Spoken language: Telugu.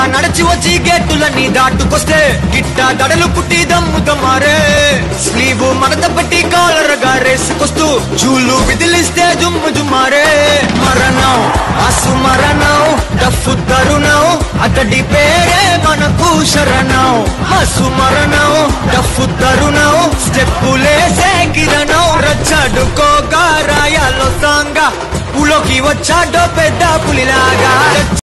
నడిచి వచ్చి గేటులన్నీ దాటుకొస్తే గిట్ట దడలు పుట్టి దమ్ముతమారే స్లీవ్ మడత పెట్టి కాలర్ గా రేసుకొస్తూ జూలు విదిలిస్తే జుమ్ము జుమ్మారే మరణం ఆసు మరణం డఫు తరుణం అతడి పేరే మనకు శరణం ఆసు మరణం డఫు తరుణం స్టెప్పులేసే కిరణం రచ్చడుకోగా రాయాలో సాంగా పులోకి వచ్చాడో పెద్ద పులిలాగా